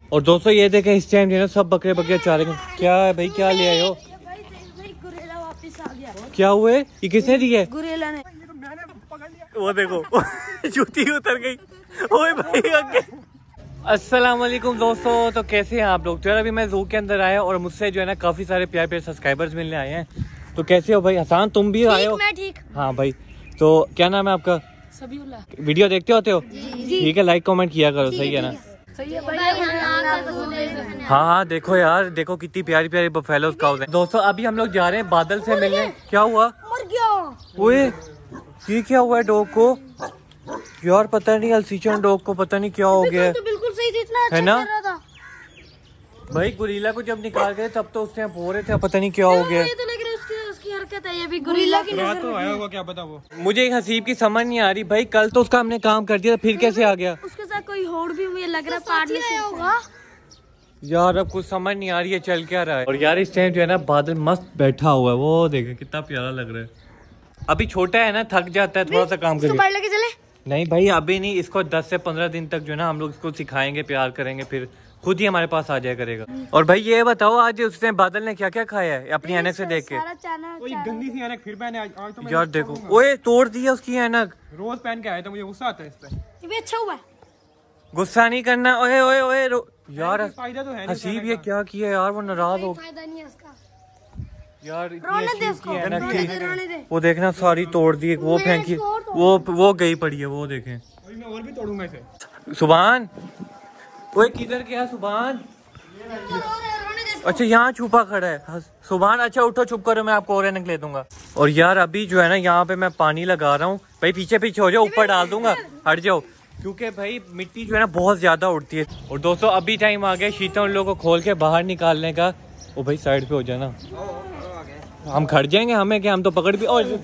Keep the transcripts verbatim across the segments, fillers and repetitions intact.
और दोस्तों ये देखें इस टाइम जो है सब बकरे बकरे चारे क्या है भाई, क्या ले आए हो? गुरेला वापस आ गया। क्या हुए? ये किसने दिए? गुरेला ने। वो देखो जूती उतर गई। ओए भाई आगे। अस्सलाम वालेकुम दोस्तों, तो कैसे हैं आप लोग? तो यार अभी मैं जू के अंदर आया और मुझसे जो है ना काफी सारे प्यारे प्यारे सब्सक्राइबर्स मिलने आए हैं। तो कैसे हो भाई? हसन तुम भी आए हो? मैं ठीक। हाँ भाई, तो क्या नाम है आपका? सबीउल्लाह। वीडियो देखते होते हो? ठीक है, लाइक कमेंट किया करो, सही है ना? सही है भाई। हाँ हाँ देखो यार, देखो कितनी प्यारी प्यारी बफेलोज काउज हैं। दोस्तों अभी हम लोग जा रहे हैं बादल से मिलने। क्या हुआ? मर गया। ओए ये क्या हुआ है डॉग को? यार पता नहीं अल्सीचन डॉग को पता नहीं क्या हो गया तो बिल्कुल सही थी, इतना अच्छा है ना? कर रहा था। भाई गुरीला को जब निकाल गए तब तो उसने बो रहे थे, पता नहीं क्या हो गया। ये तो लग रहा है उसकी उसकी हरकत है, ये भी गुरीला की नजर तो आया होगा, क्या पता वो। मुझे एक हसीब की समझ नहीं आ रही भाई, कल तो उसका हमने काम कर दिया था, फिर कैसे आ गया? उसके साथ कोई होड़ भी मुझे लग रहा है पार्टनर से होगा। यार अब कुछ समझ नहीं आ रही है चल क्या रहा है। और यार इस टाइम जो है ना बादल मस्त बैठा हुआ है, वो देखे कितना प्यारा लग रहा है। अभी छोटा है ना, थक जाता है थोड़ा सा काम करके। बाहर लेके चले? नहीं भाई अभी नहीं, इसको दस से पंद्रह दिन तक जो है ना हम लोग इसको सिखाएंगे, प्यार करेंगे, फिर खुद ही हमारे पास आ जाया करेगा। और भाई ये बताओ आज उसने बादल ने क्या क्या खाया है अपनी ऐनक से देख के? सारा चाना वो ये गंदी सी ऐनक फिर पहने आज, आज तो मैं यार देखो, ओए तोड़ दिया उसकी ऐनक। रोज पहन के आया था, मुझे गुस्सा आता है इस पे। ये भी अच्छा हुआ है। गुस्सा नहीं करना। ओए ओए ओए रो- यार फायदा तो है नहीं हसीब ये क्या किया यार, वो नाराज हो फायदा नहीं है उसका। यार। इतनी रोने दे अच्छी उसको, उसकी ऐनक रोने थी, दे, रोने दे। वो देखना सारी तोड़ दी, वो फेंकी, वो वो गई पड़ी है, वो देखें। अभी मैं और भी तोड़ूंगा इसे। सुभान, ओए किधर गया सुभान? अच्छा यहाँ छुपा खड़ा है सुभान। अच्छा उठो चुप करो, मैं आपको और ऐनक ले दूंगा। और यार अभी जो है ना यहाँ पे मैं पानी लगा रहा हूँ भाई, पीछे पीछे हो जाओ, ऊपर डाल दूंगा, हट जाओ, क्योंकि भाई मिट्टी जो है ना बहुत ज्यादा उड़ती है। और दोस्तों अभी टाइम आ गया शीता उन लोगों को खोल के बाहर निकालने का। ओ भाई साइड पे हो जाना, हम खड़ जाएंगे, हमें क्या, हम तो पकड़ भी।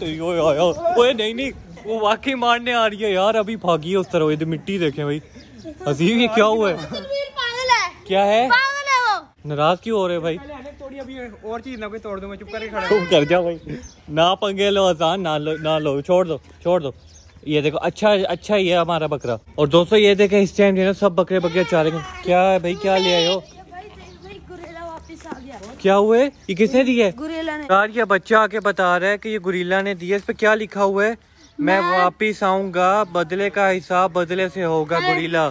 ओए नहीं नहीं, वो वाकई मारने आ रही है यार, अभी भागी है उस तरह। इधर मिट्टी देखें भाई। हसीब ये क्या हुआ है? पागल है। क्या है? पागल है वो। नाराज क्यों हो रहे भाई? पहले ऐनक तोड़ी, अभी और चीज ना कोई तोड़ दूं, मैं चुप करके खड़ा तुम कर जाओ भाई, ना पंगे लो आसान, ना लो ना लो, छोड़ दो छोड़ दो। ये देखो अच्छा अच्छा ही है हमारा बकरा। और दोस्तों ये देखें इस टाइम जो है ना सब बकरे बकरे चारे क्या है भाई, क्या ले आए हो? भाई गुरेला वापस आ गया। क्या हुए? ये किसने दिए? गुरेला ने। यार ये बच्चा आके बता रहा है कि ये गुरीला ने दिए। इस पे क्या लिखा हुआ है? मैं वापिस आऊंगा, बदले का हिसाब बदले से होगा गुरीला।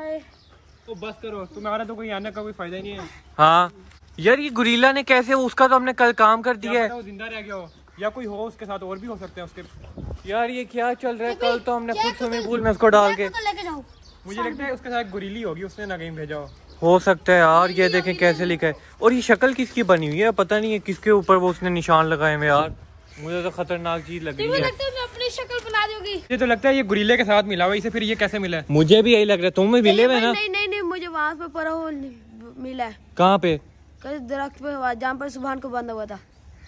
तो बस करो, तुम्हारा तो कोई ऐनक का कोई फायदा ही नहीं है। हाँ यार ये गुरीला ने कैसे, उसका तो हमने कल काम कर दिया है। वो जिंदा रह गया हो या कोई हो उसके साथ, और भी हो सकते हैं उसके। यार ये क्या चल रहा है? कल तो हमने खुद स्विमिंग पूल में उसको डाल के, लेके जाओ। मुझे लगता है उसके साथ गुरीली होगी, उसने ना कहीं भेजा हो। हो सकता है यार। ये देखें कैसे लिखा है। और ये शक्ल किसकी बनी हुई है पता नहीं है, किसके ऊपर वो उसने निशान लगाए हुए यार। मुझे तो खतरनाक चीज लग रही है। लगता है अपनी शक्ल बना दोगी। ये तो लगता है ये गुरीले के साथ मिला हुआ, इसे फिर ये कैसे मिला है? मुझे भी यही लग रहा है। तुम भी मिले हुए ना? नहीं नहीं नहीं, मुझे वहाँ पे पड़ा वो मिला है। कहाँ पे? दरख्त पे, जहाँ पर सुभान को बंधा हुआ था।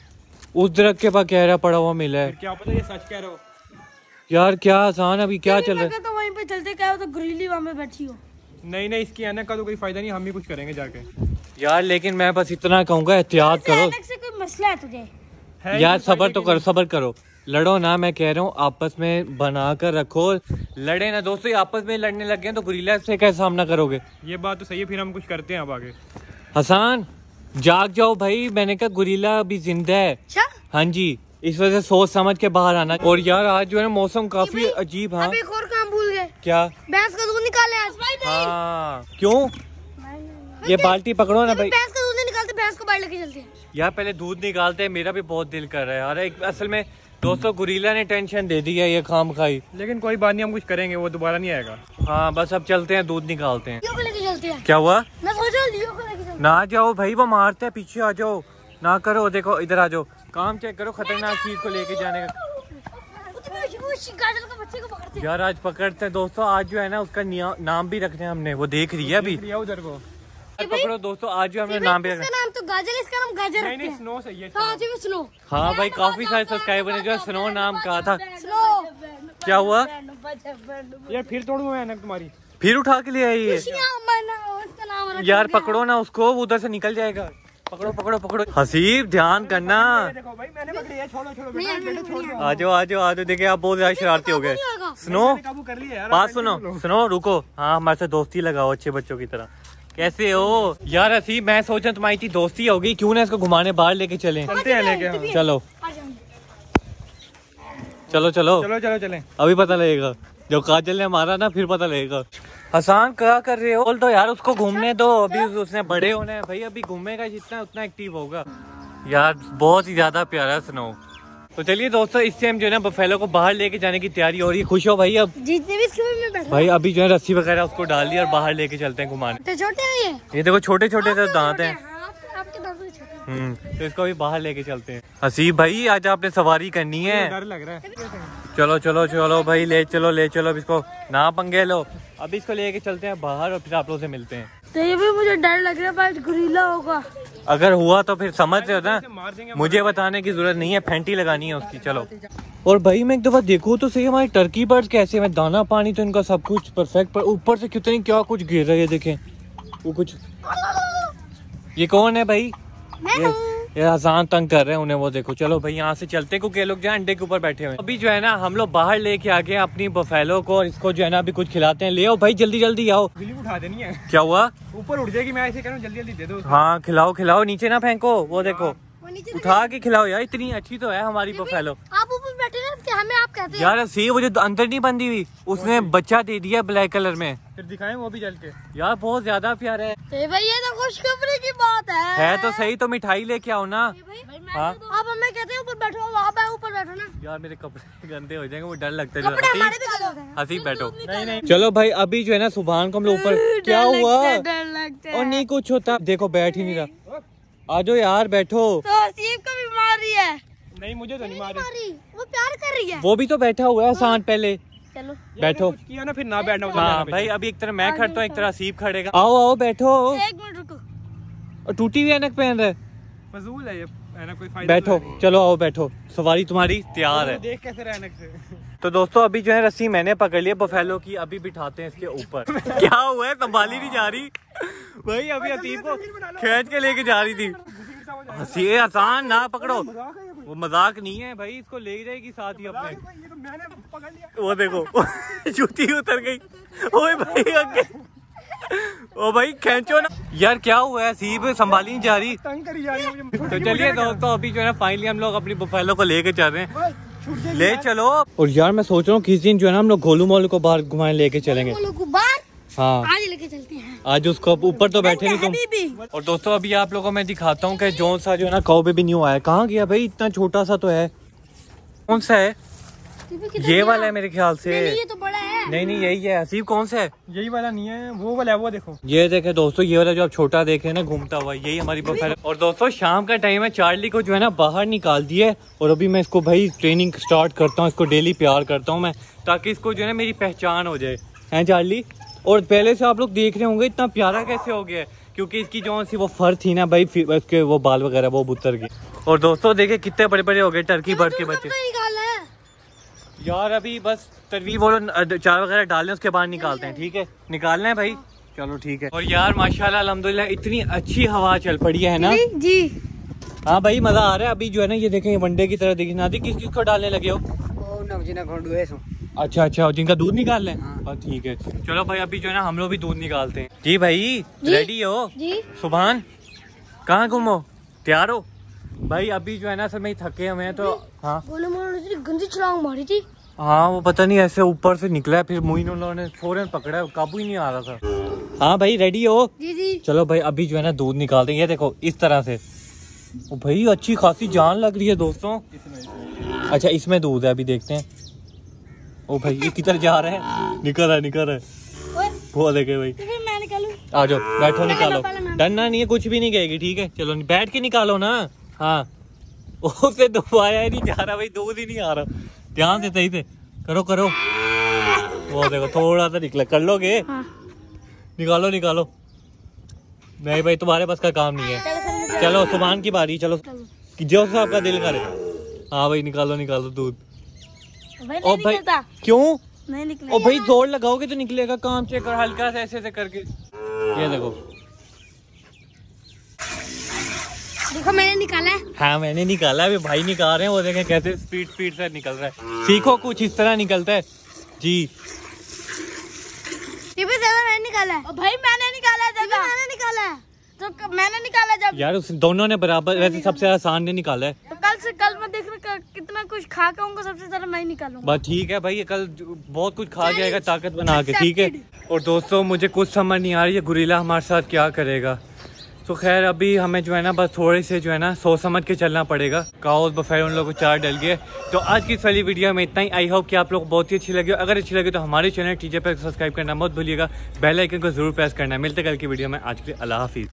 उस दरख्त के पास गहरा पड़ा हुआ मिला है। क्या पता ये सच कह रहे हो यार क्या आसान, अभी क्या चल रहा है? तो वहीं पे चलते क्या हो, तो गुरीली वहाँ पे बैठी हो। नहीं नहीं, इसकी ऐनक का तो कोई फायदा नहीं, हम ही कुछ करेंगे जाके। यार लेकिन मैं बस इतना कहूँगा एहतियात करो। ऐनक से कोई मसला है तुझे? है यार कोई सबर फायदा तो की करो, सबर करो, लड़ो ना। मैं कह रहा हूँ आपस में बना कर रखो, लड़े ना दोस्तों। आपस में लड़ने लग गए तो गुरीला से कैसे सामना करोगे? नहीं। ये बात तो सही है, फिर हम कुछ करते हैं अब आगे। हसन जाग जाओ भाई, मैंने कहा गुरीला अभी जिंदा है। अच्छा? हाँ जी, इस वजह से सोच समझ के बाहर आना। और यार आज जो है ना मौसम काफी अजीब। हाँ अब एक और काम भूल गए। क्या? भैंस का दूध निकाले आज। हाँ क्यों? ये बाल्टी पकड़ो ना भाई। भैंस का दूध नहीं निकालते, भैंस को बाहर लेके चलते हैं। यार पहले दूध निकालते हैं, मेरा भी बहुत दिल कर रहा है यार। एक असल में दोस्तों गुरीला ने टेंशन दे दी है ये खाम खाई। लेकिन कोई बात नहीं, हम कुछ करेंगे, वो दोबारा नहीं आएगा। हाँ बस अब चलते हैं, दूध निकालते हैं। लियो को लेके चलते हैं। क्या हुआ? मैं सोचा लियो को लेके चलते। ना जाओ भाई, वो मारते हैं, पीछे आ जाओ। ना करो, देखो इधर आ जाओ, काम चेक करो, खतरनाक चीज को लेके जाने का। बच्चे को पकड़ते। यार आज पकड़ते हैं दोस्तों, आज जो है ना उसका नाम भी रखना है हमने, वो देख रही है अभी। उधर को पकड़ो दोस्तों, आज जो हमने नाम भी रखना। इसका नाम तो गाजर, इसका नाम गाजर नहीं रखते नहीं, हैं। स्नो सही है। हाँ जी, स्नो। हाँ भाई काफी सारे सब्सक्राइबर ने जो है स्नो नाम कहा था। स्नो। क्या हुआ? यार फिर तोड़ूंगा मैं ऐनक तुम्हारी। फिर उठा के ले आई है। उसका नाम रखा यार पकड़ो ना उसको, वो उधर से निकल जाएगा। पकड़ो पकड़ो पकड़ो। हसीब ध्यान करना। देखो भाई मैंने पकड़ी है, छोड़ो छोड़ो बेटा, बेटा छोड़ दो। आ जाओ आ जाओ आ जाओ। देखिए आप बहुत ज्यादा शरारती हो गए। स्नो काबू कर लिया यार। बात सुनो, सुनो रुको। हाँ हमारे से दोस्ती लगाओ अच्छे बच्चों की तरह। कैसे हो यार? असी मैं सोचा तुम्हारी इतनी दोस्ती होगी, क्यों ना इसको घुमाने बाहर लेके चलें। चलते हैं लेके। हाँ। चलो चलो चलो चलो चलो चलें। अभी पता लगेगा जब काजल ने मारा ना, फिर पता लगेगा। हसन क्या कर रहे हो? बोल तो यार उसको घूमने दो, अभी उसने बड़े होना है भाई, अभी घूमेगा जितना उतना एक्टिव होगा। यार बहुत ही ज्यादा प्यारा स्नो। तो चलिए दोस्तों, इससे हम जो है ना बफेलो को बाहर लेके जाने की तैयारी हो रही है। खुश हो भाई? अब जितने भी इसके में बैठा भाई अभी जो है रस्सी वगैरह उसको डाल दी और बाहर लेके चलते हैं घुमाने। तो छोटे हैं ये ये देखो छोटे छोटे से दांत हैं। आपके दांत भी छोटे। हम्म, तो इसको भी बाहर लेके चलते हैं। हसीब भाई आज आपने सवारी करनी है। डर लग रहा है। चलो चलो चलो भाई, ले चलो ले चलो, अब इसको ना पंगे लो। अभी इसको लेके चलते हैं बाहर और फिर आप लोगों से मिलते हैं। तो ये भी मुझे डर लग रहा है, गुरीला होगा। अगर हुआ तो फिर समझ रहे हो ना, मुझे बताने की जरूरत नहीं है, फेंटी लगानी है उसकी। चलो। और भाई मैं एक दफा देखूं तो सही, हमारे टर्की बर्ड्स कैसे हैं, दाना पानी तो इनका सब कुछ परफेक्ट, पर ऊपर से कितनी क्या कुछ गिर रहा है। देखें वो कुछ, ये कौन है भाई? ये, ये आसान तंग कर रहे हैं उन्हें, वो देखो। चलो भाई यहाँ से चलते हैं, क्योंकि लोग जो अंडे के ऊपर बैठे हुए हैं। अभी जो है ना हम लोग बाहर लेके आ गए अपनी बफेलो को, और इसको जो है ना अभी कुछ खिलाते हैं। ले आओ भाई जल्दी जल्दी आओ। बिल्ली उठा देनी है। क्या हुआ? ऊपर उठ जाएगी, मैं ऐसे करूँ, जल्दी जल्दी दे दो। हाँ खिलाओ खिलाओ, नीचे ना फेंको। वो देखो उठा के खिलाओ यार, इतनी अच्छी तो है हमारी बफेलो। आप ऊपर बैठे ना, क्या हमें आप कहते हैं यार सी वो जो अंदर नहीं बंदी हुई, उसने बच्चा दे दिया ब्लैक कलर में। फिर दिखाएं वो भी जल के। यार बहुत ज्यादा प्यारा है। ए भाई ये तो खुशखबरी की बात है। है तो सही, तो मिठाई लेके आओ ना। हाँ आप हमें कहते हैं ऊपर बैठो, आप ऊपर बैठो ना। यार मेरे कपड़े गंदे हो जाएंगे, वो डर लगता कपड़े है। हमारे भी गंदे होते हैं। हंसी बैठो। नहीं नहीं चलो भाई अभी जो है ना सुभान को हम लोग ऊपर। क्या हुआ? डर लगता है। और नहीं कुछ होता, देखो बैठ ही नहीं रहा। आ जाओ यार बैठो। तो हसीब को बीमारी है। नहीं, मुझे तो नहीं मारे। वो प्यार कर रही है। वो भी तो बैठा हुआ है आसान पहले। चलो बैठो। कुछ किया ना फिर ना बैठना। हाँ भाई अभी एक तरह मैं खड़ता हूँ, एक तरह सीप खड़ेगा। आओ आओ बैठो। एक मिनट रुको। और टूटी हुई ऐनक पहन रहे। फजूल है ये, है ना, कोई फायदा बैठो तो है चलो आओ बैठो, सवारी तुम्हारी तैयार है। नहीं। देख कैसे रहने से। तो दोस्तों अभी जो है रस्सी मैंने पकड़ ली है बफेलो की, अभी बिठाते हैं इसके ऊपर। क्या हुआ है? संभाली नहीं जा रही भाई, अभी अतीब को खींच के लेके जा रही थी। हंसी आसान ना पकड़ो, वो मजाक नहीं है भाई, इसको ले जाएगी साथ ही अपने। ये तो मैंने पकड़ लिया। वो देखो जूती उतर गई। ओए भाई आगे, ओ भाई खींचो ना यार। क्या हुआ है? सीप संभाली नहीं जा रही, तंग करी जा रही है मुझे। तो चलिए दोस्तों अभी जो है फाइनली हम लोग अपनी बफेलो को लेके चल रहे हैं। ले चलो। और यार मैं सोच रहा हूँ किस दिन जो है ना हम लोग गोलू मोलू को बाहर घुमाने लेके चलेंगे। बाहर हाँ आज लेके चलते हैं। आज उसको ऊपर तो बैठे नहीं तुम। भी। और दोस्तों अभी आप लोगों को मैं दिखाता हूँ कि जोन सा जो है ना काऊ बेबी न्यू आया। कहाँ गया भाई? इतना छोटा सा तो है। कौन सा है? ये वाला है मेरे ख्याल से। नहीं, ये तो बड़ा है। नहीं नहीं यही है। हसीब कौन सा है? यही वाला नहीं है, वो वाला है, वो देखो। ये देखे दोस्तों, ये वाला जो आप छोटा देख रहे हैं ना घूमता हुआ, यही हमारी बफेलो। और दोस्तों शाम का टाइम है, चार्ली को जो है ना बाहर निकाल दिया। और अभी मैं इसको भाई ट्रेनिंग स्टार्ट करता हूँ, इसको डेली प्यार करता हूँ मैं, ताकि इसको जो है ना मेरी पहचान हो जाए। है चार्ली? और पहले से आप लोग देख रहे होंगे इतना प्यारा कैसे हो गया है, क्योंकि इसकी जो सी वो फर थी ना भाई, फिर उसके वो बाल वगैरह वो उतर गए। और दोस्तों देखे कितने बड़े बड़े हो गए टर्की बर्ड के बच्चे। यार अभी बस तरवी वो चार वगैरह डालने, उसके बाद निकालते हैं। ठीक है निकालना है भाई, चलो ठीक है। और यार माशाल्लाह अल्हम्दुलिल्लाह इतनी अच्छी हवा चल पड़ी है ना जी। हाँ भाई मजा आ रहा है। अभी जो है ना ये देखें वनडे की तरह देखिए। नादी किस किस को डालने लगे हो? अच्छा अच्छा, जिनका दूध निकाल लें। हाँ ठीक है चलो भाई, अभी जो है ना हम लोग भी दूध निकालते हैं। जी भाई रेडी हो? जी। सुभान कहाँ घूमो? तैयार हो भाई? अभी जो है ना सर मैं थके हुए हैं तो। हाँ गंदी छलांग मारी थी। हाँ वो पता नहीं ऐसे ऊपर से निकला है, फिर मोइन उन्होंने फौरन पकड़ा, काबू ही नहीं आ रहा था। हाँ भाई रेडी हो? जी जी। चलो भाई अभी जो है ना दूध निकालते हैं। ये देखो इस तरह से। ओ भाई अच्छी खासी जान लग रही है दोस्तों। अच्छा इसमें दूध है, अभी देखते हैं। ओ भाई ये किधर जा रहा है? निकल रहा है निकल रहा है। वो देखे भाई। तो फिर मैं निकालूं? आ जाओ बैठो निकालो, पहले मैं- डरना नहीं है, कुछ भी नहीं कहेगी। ठीक है चलो बैठ के निकालो ना। हाँ उसे दबाया ही नहीं जा रहा भाई, दूध ही नहीं आ रहा। ध्यान से सही से करो करो। वो देखो थोड़ा सा निकला, कर लोगे? हाँ। निकालो निकालो। नहीं भाई तुम्हारे पास का काम नहीं है। चलो सुभान की बारी, चलो जो सा आपका दिल करे। हाँ भाई निकालो निकालो दूध। भाई ओ नहीं भाई निकलता। क्यों? नहीं निकला। ओ भाई जोर लगाओगे तो निकलेगा। काम चेक कर हल्का से ऐसे ऐसे करके। ये देखो देखो मैंने निकाला है। हाँ मैंने निकाला है, भाई निकाल रहे हैं। वो देखें कैसे स्पीड स्पीड से निकल रहा है। सीखो कुछ इस तरह निकलता है जी। ये भी ज्यादा मैंने निकाला है। भाई मैंने निकाला है दादा, मैंने निकाला है। तो क- मैंने निकाला जब। यार उस दोनों ने बराबर, वैसे सबसे आसान ने निकाला है। तो कल से कल मैं देख रहा कितना कुछ खा के उनको सबसे ज्यादा मैं ही निकालूंगा। बस ठीक है भाई, ये कल बहुत कुछ खा जाएगा ताकत बना के, ठीक है। और दोस्तों मुझे कुछ समझ नहीं आ रही है गुरीला हमारे साथ क्या करेगा। तो खैर अभी हमें जो है ना बस थोड़े से जो है ना सोच समझ के चलना पड़ेगा। काओस बफेर उन लोगों को चार डल गए। तो आज की इस वाली वीडियो में इतना ही। आई होप कि आप लोग को बहुत ही अच्छी लगी। अगर अच्छी लगी तो हमारे चैनल टीजे पे सब्सक्राइब करना मत भूलिएगा। बेल आइकन को जरूर प्रेस करना है। मिलते कल की वीडियो में। आज के लिए अल्लाह हाफिज़।